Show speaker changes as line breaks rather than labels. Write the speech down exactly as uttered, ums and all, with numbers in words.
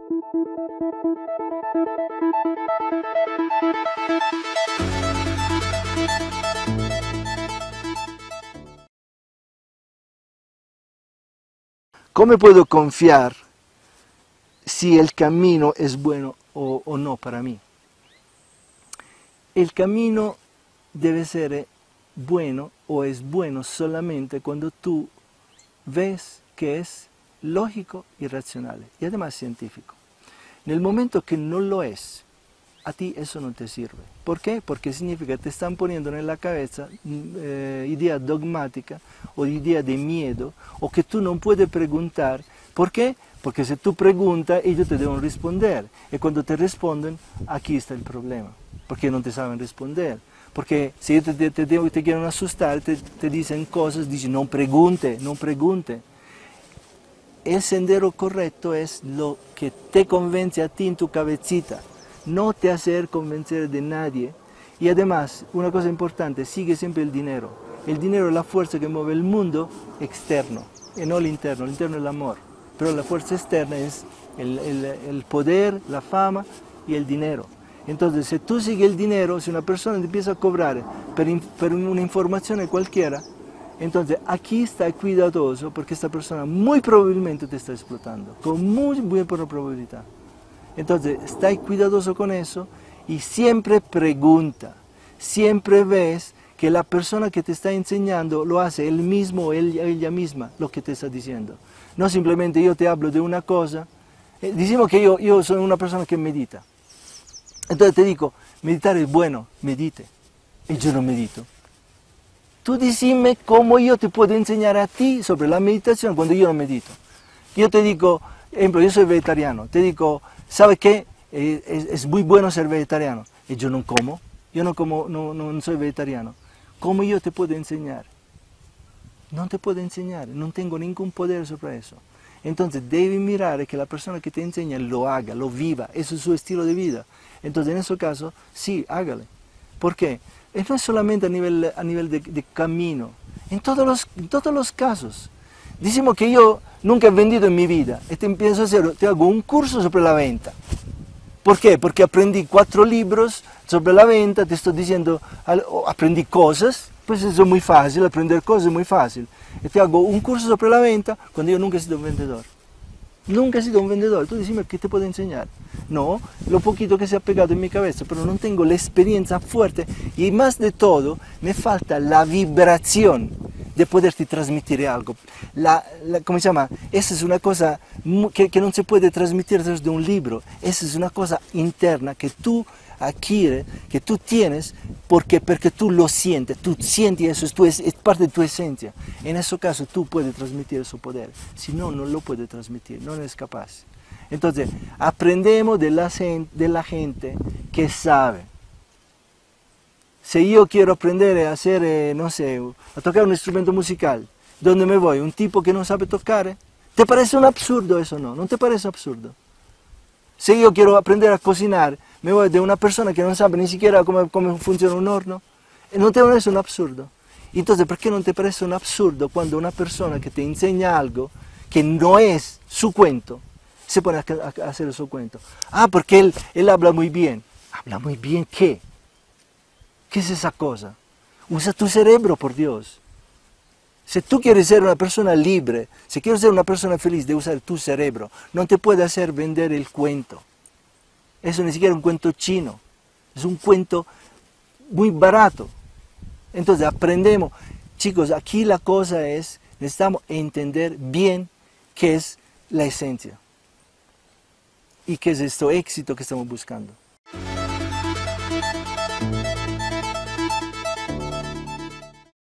¿Cómo puedo confiar si el camino es bueno o, o no para mí? El camino debe ser bueno o es bueno solamente cuando tú ves que es lógico y racional y además científico. En el momento que no lo es, a ti eso no te sirve. ¿Por qué? Porque significa que te están poniendo en la cabeza eh, idea dogmática o idea de miedo o que tú no puedes preguntar. ¿Por qué? Porque si tú preguntas, ellos te deben responder. Y cuando te responden, aquí está el problema. Porque no te saben responder. Porque si ellos te, te, te, te quieren asustar, te, te dicen cosas, dicen no pregunte, no pregunte. El sendero correcto es lo que te convence a ti en tu cabecita. No te hacer convencer de nadie. Y además, una cosa importante, sigue siempre el dinero. El dinero es la fuerza que mueve el mundo externo, y no el interno. El interno es el amor. Pero la fuerza externa es el, el, el poder, la fama y el dinero. Entonces, si tú sigues el dinero, si una persona te empieza a cobrar por, por una información cualquiera, entonces aquí está cuidadoso porque esta persona muy probablemente te está explotando, con muy buena probabilidad. Entonces, está cuidadoso con eso y siempre pregunta, siempre ves que la persona que te está enseñando lo hace él mismo o ella, ella misma, lo que te está diciendo. No simplemente yo te hablo de una cosa, eh, decimos que yo, yo soy una persona que medita. Entonces te digo, meditar es bueno, medite, y yo no medito. Tú decime cómo yo te puedo enseñar a ti sobre la meditación cuando yo no medito. Yo te digo, ejemplo, yo soy vegetariano, te digo, ¿sabes qué? Eh, es, es muy bueno ser vegetariano. Y yo no como, yo no, como, no, no, no soy vegetariano. ¿Cómo yo te puedo enseñar? No te puedo enseñar, no tengo ningún poder sobre eso. Entonces debes mirar que la persona que te enseña lo haga, lo viva, eso es su estilo de vida. Entonces en ese caso, sí, hágale. ¿Por qué? Y no es solamente a nivel, a nivel de, de camino, en todos, los, en todos los casos. Decimos que yo nunca he vendido en mi vida, y te empiezo a hacer, te hago un curso sobre la venta. ¿Por qué? Porque aprendí cuatro libros sobre la venta, te estoy diciendo, aprendí cosas, pues eso es muy fácil, aprender cosas es muy fácil. Y te hago un curso sobre la venta cuando yo nunca he sido un vendedor. Nunca he sido un vendedor, tú dime qué te puedo enseñar. No, lo poquito que se ha pegado en mi cabeza, pero no tengo la experiencia fuerte y más de todo me falta la vibración de poderte transmitir algo. La, la, ¿Cómo se llama? Esa es una cosa que, que no se puede transmitir desde un libro, esa es una cosa interna que tú adquieres, que tú tienes porque, porque tú lo sientes, tú sientes eso, es, tu, es, es parte de tu esencia. En ese caso tú puedes transmitir ese poder, si no, no lo puedes transmitir, no eres capaz. Entonces, aprendemos de la, de la gente que sabe. Si yo quiero aprender a hacer, eh, no sé, a tocar un instrumento musical, ¿dónde me voy? ¿Un tipo que no sabe tocar? Eh? ¿Te parece un absurdo eso no? ¿No te parece absurdo? Si yo quiero aprender a cocinar, me voy de una persona que no sabe ni siquiera cómo, cómo funciona un horno. ¿No te parece un absurdo? Entonces, ¿por qué no te parece un absurdo cuando una persona que te enseña algo que no es su cuento, se pone a, a, a hacer su cuento? Ah, porque él, él habla muy bien. ¿Habla muy bien qué? ¿Qué es esa cosa? Usa tu cerebro, por Dios. Si tú quieres ser una persona libre, si quieres ser una persona feliz, de usar tu cerebro. No te puede hacer vender el cuento. Eso ni siquiera es un cuento chino. Es un cuento muy barato. Entonces aprendemos. Chicos, aquí la cosa es, necesitamos entender bien qué es la esencia. Y qué es este éxito que estamos buscando.